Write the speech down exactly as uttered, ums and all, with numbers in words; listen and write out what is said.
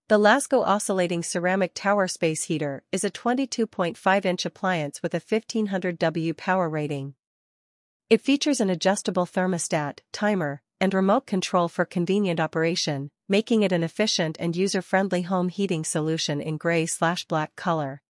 The Lasko Oscillating Ceramic Tower Space Heater is a twenty-two point five inch appliance with a fifteen hundred watt power rating. It features an adjustable thermostat, timer, and remote control for convenient operation, making it an efficient and user-friendly home heating solution in gray/black color.